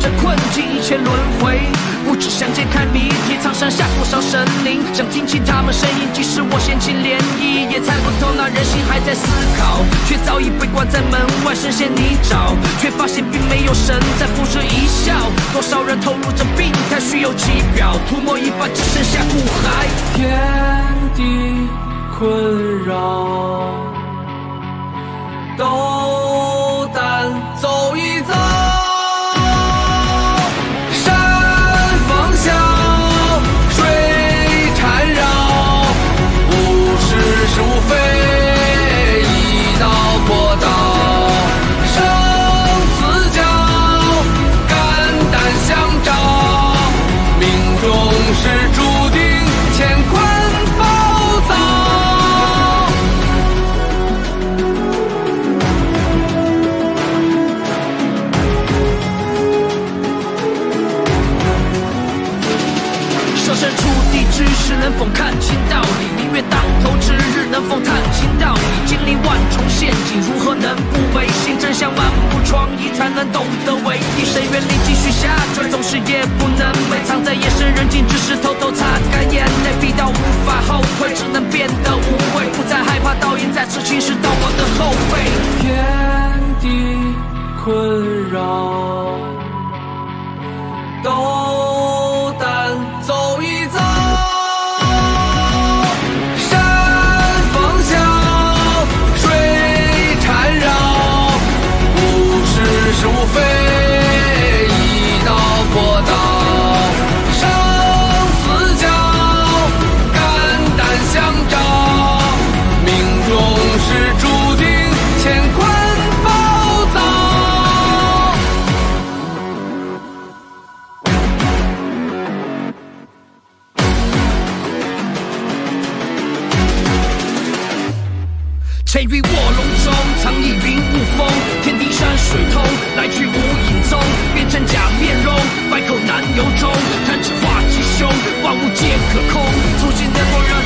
这困境，一切轮回。不只想解开谜题，苍山下多少神灵，想听清他们声音。即使我掀起涟漪，也猜不透那人心还在思考，却早已被关在门外，深陷泥沼，却发现并没有神在附着一笑。多少人投入这病态，虚有其表，涂抹一半，只剩下骨骸。天地困扰，斗胆走一遭。是无非一道破道，生死交，肝胆相照，命中是注定乾坤暴躁。设身处地之时，能否看清道理？宁愿当头之日，能否探清道理？经历万重陷阱，如何能不违心？真相满目疮痍，才能懂得为敌。谁愿力继续下坠，总是也不能美。藏在夜深人静之时，偷偷擦干眼泪，逼到无法后退，只能变得无畏。不再害怕倒影再次侵蚀到我的后背。天地困扰，斗胆走一遭。是无非一道破道，生死交，肝胆相照，命中是注定乾坤暴躁。潜于卧龙中，藏匿云雾峰，天地山水通，来去无影踪。变成假面容，百口难由衷，弹指化吉凶，万物皆可空。粗心的多人